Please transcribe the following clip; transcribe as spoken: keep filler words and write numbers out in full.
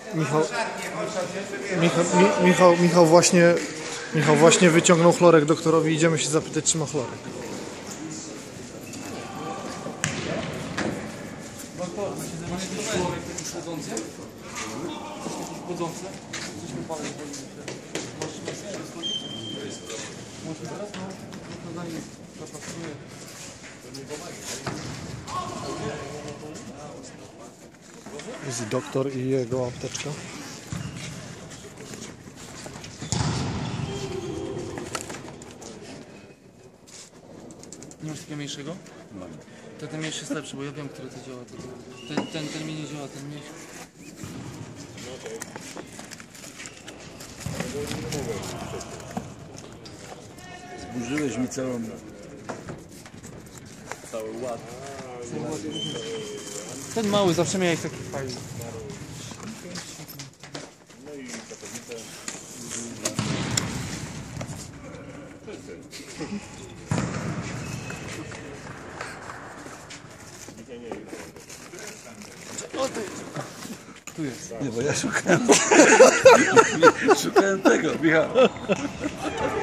Michał, Michał, Mi, Michał, Michał właśnie Michał właśnie wyciągnął chlorek doktorowi. Idziemy się zapytać, czy ma chlorek. Doktor, masz jakiś chlorek taki chłodzący? Jakiś chłodzący? Coś mi palec boli. Możesz mi się schodzić? Może teraz? No, no daj mi, zapasuję. Jest doktor i jego apteczka. Nie masz takiego mniejszego? Mam. Ten, ten mniejszy jest lepszy, bo ja wiem, który to działa. Ten, ten, ten mi nie działa, ten mniejszy. Zburzyłeś mi całą... cały ład. Ten mały zawsze miał taki fajny. No i Katowice. O ty! Tu jest. Nie, bo ja szukałem... szukałem tego, Michał.